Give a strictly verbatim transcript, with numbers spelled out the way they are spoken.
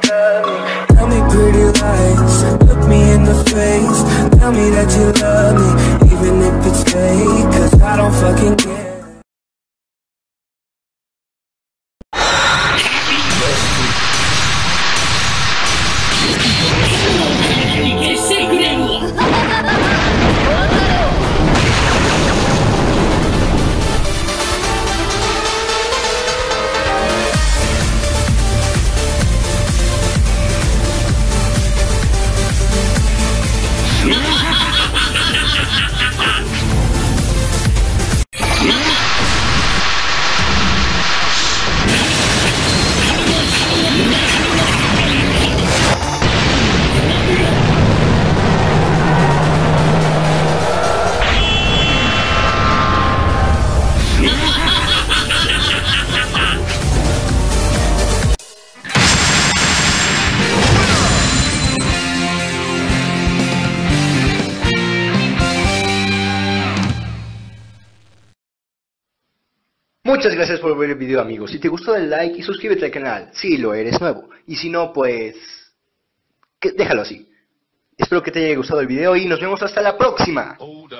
love me. Tell me pretty lies, look me in the face. Tell me that you love me, even if it's fake, cause I don't fucking care. Muchas gracias por ver el video, amigos. Si te gustó, dale like y suscríbete al canal si lo eres nuevo. Y si no, pues... que déjalo así. Espero que te haya gustado el video y nos vemos hasta la próxima.